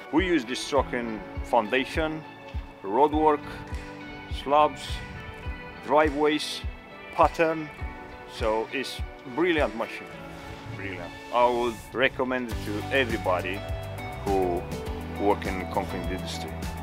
We use this truck in foundation, roadwork, slabs, driveways, pattern. So it's brilliant machine, brilliant. I would recommend it to everybody who work in concrete industry.